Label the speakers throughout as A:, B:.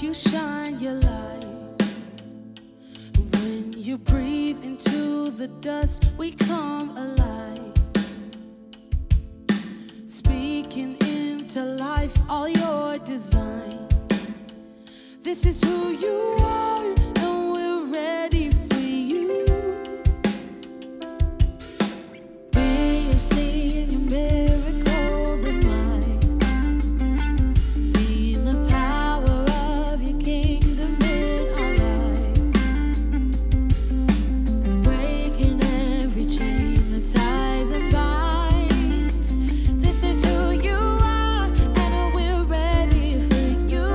A: you shine your light. When you breathe into the dust, we come alive. Speaking into life all your design. This is who you are, and we're ready for you. We have seen your miracles of mine, seen the power of your kingdom in our lives, breaking every chain that ties and binds. This is who you are, and we're ready for you.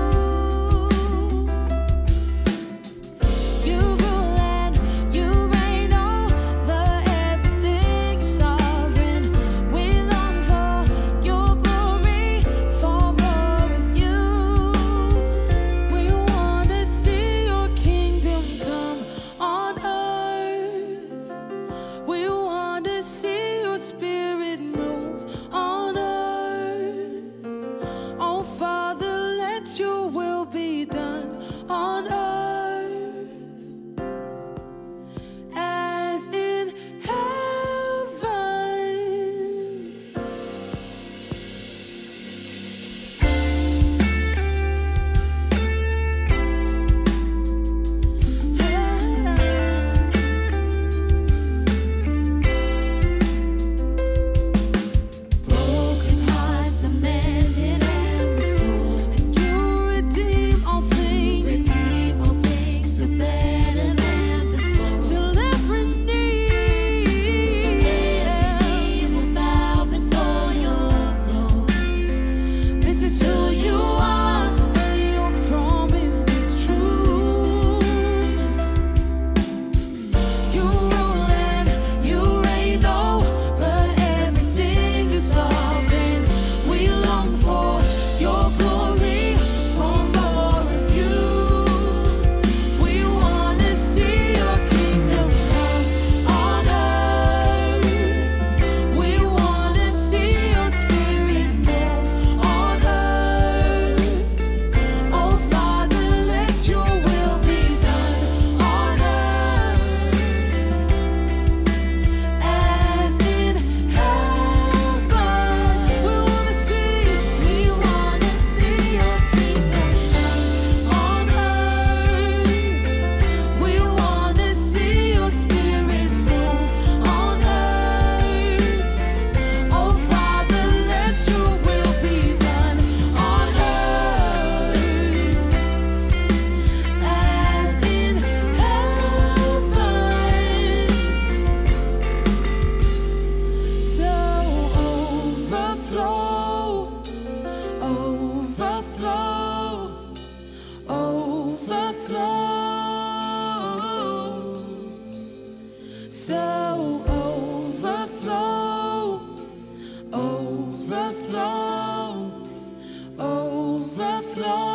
A: You rule and you reign over everything, sovereign. We long for your glory, for more of you. We want to see your kingdom come on earth. We want to see your spirit move on earth. Oh Father, let your will be done on earth as in heaven. Broken hearts are mended and restored, and you redeem all things to better than before. Till every knee will bow before your throne. This is who you are, and your promise is true. You rule and you reign over everything, you're sovereign. We long for your glory, for more of you. We want to see your kingdom come on earth. We want to see your spirit move on earth. Oh Father, let your will be done on earth as in heaven. We want to see your kingdom come on earth. We want to see your spirit move on earth. Oh Father, let your will be done on earth as in heaven. So overflow, overflow.